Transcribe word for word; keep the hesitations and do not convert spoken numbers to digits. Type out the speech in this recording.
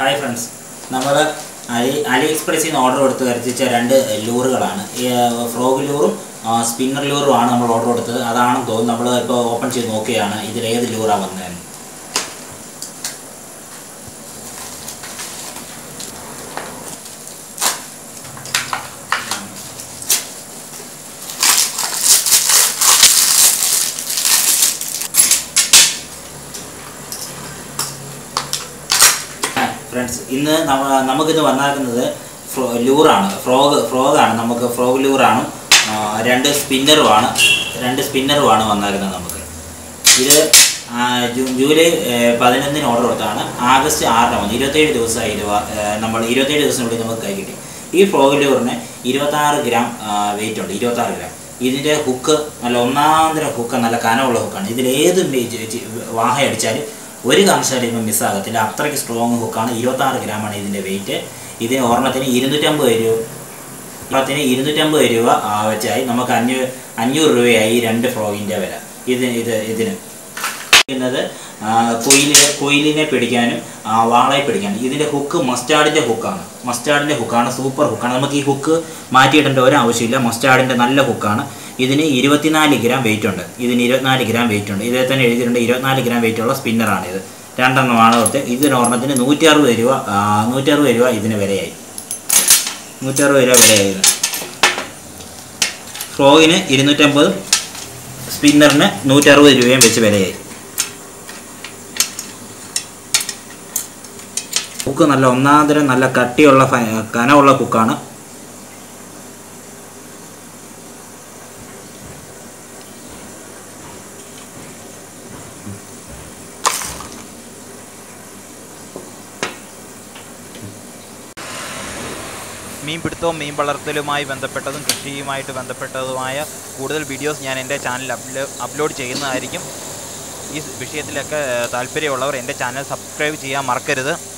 Hi friends, നമ്മൾ അലി അലി എക്സ്പ്രസ്സിൽ നിന്ന് order കൊടുത്ത് വരുത്തിച്ച രണ്ട് ലൂറുകളാണ്. ഫ്രോഗ് ലൂറും സ്പിന്നർ ലൂറുമാണ് നമ്മൾ ഓർഡർ കൊടുത്തത്. അതാണെന്ന് തോന്നുന്നു. നമ്മൾ ഇപ്പോൾ ഓപ്പൺ ചെയ്ത് നോക്കുകയാണ് ഇതിൽ ഏത് ലൂറാണ് വന്നതെന്ന്. ഫ്രണ്ട്സ്, ഇന്ന് നമുക്കിത് വന്നാക്കുന്നത് ലൂറാണ്, ഫ്രോഗ് ഫ്രോഗാണ് നമുക്ക് ഫ്രോഗ് ലൂറാണ്. രണ്ട് സ്പിന്നറുമാണ് രണ്ട് സ്പിന്നറുമാണ് വന്നായിരുന്നത് നമുക്ക്. ഇത് ജൂലൈ പതിനൊന്നിന് ഓർഡർ കൊടുത്താണ്. ആഗസ്റ്റ് ആറിന് വന്നു. ഇരുപത്തേഴ് ദിവസമായി ഇത് നമ്മൾ ഇരുപത്തേഴ് ദിവസത്തിനുള്ളിൽ നമുക്ക് കൈ കിട്ടി. ഈ ഫ്രോഗ് ലൂറിന് ഇരുപത്താറ് ഗ്രാം വെയിറ്റ് ഉണ്ട്. ഇരുപത്താറ് ഗ്രാം. ഇതിൻ്റെ ഹുക്ക് നല്ല ഒന്നാന്തര ഹുക്ക്, നല്ല കനമുള്ള ഹുക്കാണ്. ഇതിലേത് വാഹ അടിച്ചാലും ഒരു കാരണവശാലും ഇപ്പം മിസ്സാകത്തില്ല. അത്രയ്ക്ക് സ്ട്രോങ് ഹുക്കാണ്. ഇരുപത്താറ് ഗ്രാമാണ് ഇതിൻ്റെ വെയിറ്റ്. ഇതിന് ഒരെണ്ണത്തിന് ഇരുന്നൂറ്റമ്പത് രൂപ ഒരെണ്ണത്തിന് ഇരുന്നൂറ്റമ്പത് രൂപ വെച്ചായി നമുക്ക് അഞ്ഞൂ അഞ്ഞൂറ് രൂപയായി രണ്ട് ഫ്രോഗിൻ്റെ വില. ഇത് ഇത് ഇതിന് ത് കൊയിലിനെ കൊയിലിനെ പിടിക്കാനും വാളയെ പിടിക്കാനും. ഇതിൻ്റെ ഹുക്ക് മസ്റ്റാർഡിൻ്റെ ഹുക്കാണ്. മസ്റ്റാർഡിൻ്റെ ഹുക്കാണ് സൂപ്പർ ഹുക്കാണ്. നമുക്ക് ഈ ഹുക്ക് മാറ്റിയിടേണ്ട ഒരു ആവശ്യമില്ല. മസ്റ്റാർഡിൻ്റെ നല്ല ഹുക്കാണ്. ഇതിന് ഇരുപത്തിനാല് ഗ്രാം വെയിറ്റ് ഉണ്ട്. ഇതിന് ഇരുപത്തിനാല് ഗ്രാം വെയിറ്റ് ഉണ്ട്. ഇതിൽ തന്നെ എഴുതിയിട്ടുണ്ട് ഇരുപത്തിനാല് ഗ്രാം വെയിറ്റുള്ള സ്പിന്നറാണ് ഇത്. രണ്ടെണ്ണമാണ് കൊടുത്ത്. ഇതിന് ഒരെണ്ണത്തിന് നൂറ്റി അറുപത് രൂപ നൂറ്റി അറുപത് രൂപ ഇതിന് വിലയായി. നൂറ്ററുപത് രൂപ വിലയായി. ഫ്രോഗിന് ഇരുന്നൂറ്റമ്പതും സ്പിന്നറിന് നൂറ്ററുപത് രൂപയും വെച്ച് വിലയായി. ഹുക്ക് നല്ല ഒന്നാന്തരം നല്ല കട്ടിയുള്ള കനമുള്ള ഹുക്കാണ്. മീൻപിടുത്തവും മീൻ വളർത്തലുമായി ബന്ധപ്പെട്ടതും കൃഷിയുമായിട്ട് ബന്ധപ്പെട്ടതുമായ കൂടുതൽ വീഡിയോസ് ഞാൻ എൻ്റെ ചാനലിൽ അപ്ലോ അപ്ലോഡ് ചെയ്യുന്നതായിരിക്കും. ഈ വിഷയത്തിലൊക്കെ താല്പര്യമുള്ളവർ എൻ്റെ ചാനൽ സബ്സ്ക്രൈബ് ചെയ്യാൻ മറക്കരുത്.